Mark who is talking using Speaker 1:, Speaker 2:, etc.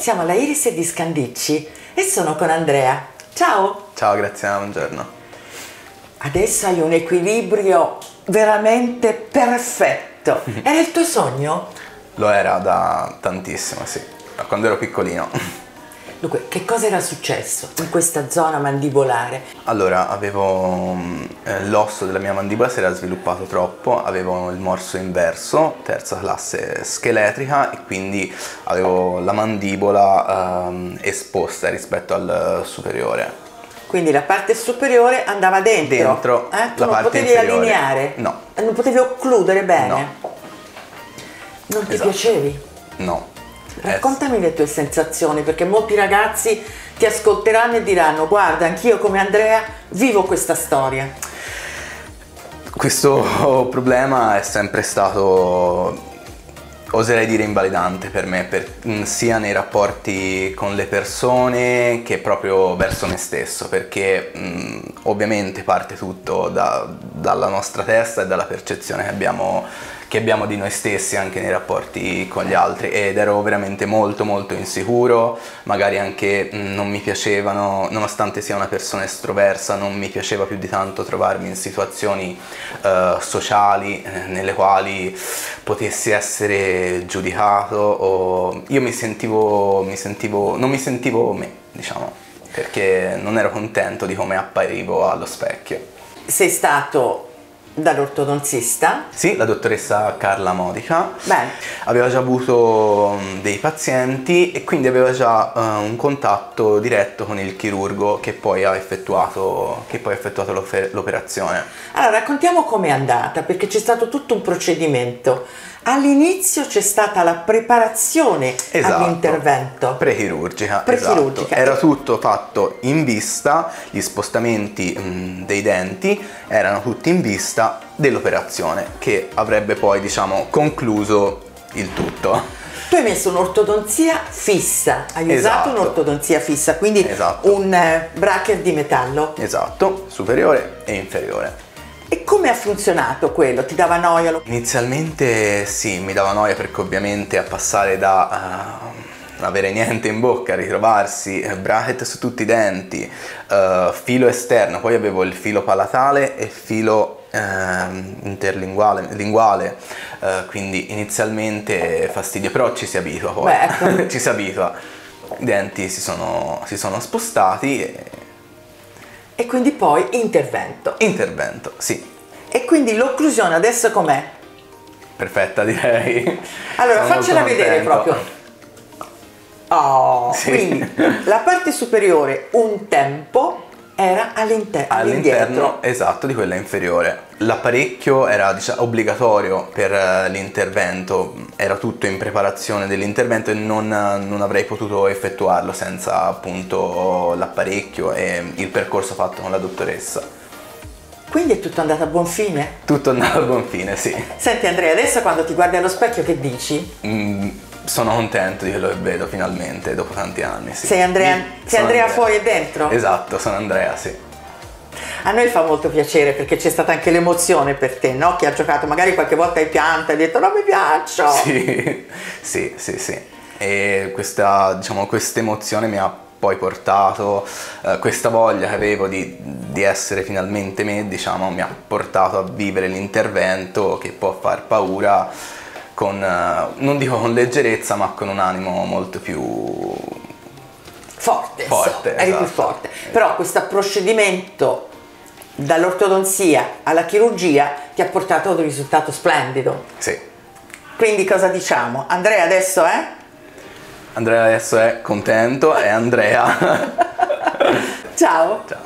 Speaker 1: siamo alla Iris di Scandicci e sono con Andrea. Ciao!
Speaker 2: Ciao Graziana, buongiorno.
Speaker 1: Adesso hai un equilibrio veramente perfetto. Era il tuo sogno?
Speaker 2: Lo era da tantissimo, sì, da quando ero piccolino.
Speaker 1: Dunque, che cosa era successo in questa zona mandibolare?
Speaker 2: Allora, avevo l'osso della mia mandibola si era sviluppato troppo, avevo il morso inverso, terza classe scheletrica, e quindi avevo la mandibola esposta rispetto al superiore.
Speaker 1: Quindi la parte superiore andava dentro?
Speaker 2: Tu
Speaker 1: la
Speaker 2: non
Speaker 1: parte
Speaker 2: potevi
Speaker 1: inferiore.
Speaker 2: allineare?
Speaker 1: No. Non potevi occludere bene?
Speaker 2: No.
Speaker 1: Non ti
Speaker 2: Esatto.
Speaker 1: piacevi?
Speaker 2: No.
Speaker 1: Raccontami le tue sensazioni, perché molti ragazzi ti ascolteranno e diranno: guarda, anch'io come Andrea vivo questa storia.
Speaker 2: Questo problema è sempre stato, oserei dire, invalidante per me, sia nei rapporti con le persone che proprio verso me stesso, perché ovviamente parte tutto dalla nostra testa e dalla percezione che abbiamo di noi stessi anche nei rapporti con gli altri, ed ero veramente molto insicuro, magari anche non mi piacevano, nonostante sia una persona estroversa, non mi piaceva più di tanto trovarmi in situazioni sociali nelle quali potessi essere giudicato, o io non mi sentivo me, diciamo, perché non ero contento di come apparivo allo specchio.
Speaker 1: Sei stato dall'ortodontista?
Speaker 2: Sì, la dottoressa Carla Modica.
Speaker 1: Bene.
Speaker 2: Aveva già avuto dei pazienti e quindi aveva già un contatto diretto con il chirurgo che poi ha effettuato l'operazione.
Speaker 1: Allora, raccontiamo com'è andata, perché c'è stato tutto un procedimento. All'inizio c'è stata la preparazione all'intervento.
Speaker 2: Prechirurgica. Esatto. Era tutto fatto in vista, gli spostamenti dei denti erano tutti in vista dell'operazione che avrebbe poi, diciamo, concluso il tutto.
Speaker 1: Tu hai messo un'ortodonzia fissa, hai usato un'ortodonzia fissa, quindi un bracket di metallo.
Speaker 2: Esatto, superiore e inferiore.
Speaker 1: E come ha funzionato quello? Ti dava noia?
Speaker 2: Inizialmente sì, mi dava noia, perché ovviamente a passare da avere niente in bocca, a ritrovarsi bracket su tutti i denti, filo esterno, poi avevo il filo palatale e il filo linguale, quindi inizialmente fastidio, però ci si abitua poi.
Speaker 1: Ecco.
Speaker 2: Ci si abitua, i denti si sono spostati
Speaker 1: e quindi poi intervento.
Speaker 2: Intervento, sì.
Speaker 1: E quindi l'occlusione adesso com'è?
Speaker 2: Perfetta, direi.
Speaker 1: Allora, faccela vedere proprio. Oh,
Speaker 2: sì.
Speaker 1: Quindi la parte superiore un tempo era all'interno,
Speaker 2: esatto, di quella inferiore. L'apparecchio era, diciamo, obbligatorio per l'intervento, era tutto in preparazione dell'intervento e non avrei potuto effettuarlo senza appunto l'apparecchio e il percorso fatto con la dottoressa.
Speaker 1: Quindi è tutto andato a buon fine?
Speaker 2: Tutto andato a buon fine, sì.
Speaker 1: Senti Andrea, adesso quando ti guardi allo specchio che dici?
Speaker 2: Sono contento di quello che vedo finalmente dopo tanti anni, sì.
Speaker 1: Sei Andrea fuori e dentro?
Speaker 2: Esatto, sono Andrea, sì.
Speaker 1: A noi fa molto piacere, perché c'è stata anche l'emozione per te, no? Che ha giocato, magari qualche volta hai pianto, hai detto non mi piaccio.
Speaker 2: Sì. E questa emozione mi ha poi portato, questa voglia che avevo di essere finalmente me, diciamo, mi ha portato a vivere l'intervento, che può far paura, con, non dico con leggerezza, ma con un animo molto più forte,
Speaker 1: eri più forte. Però questo procedimento dall'ortodonzia alla chirurgia ti ha portato ad un risultato splendido.
Speaker 2: Sì.
Speaker 1: Quindi cosa diciamo? Andrea adesso è?
Speaker 2: Andrea adesso è contento, è Andrea.
Speaker 1: Ciao.
Speaker 2: Ciao.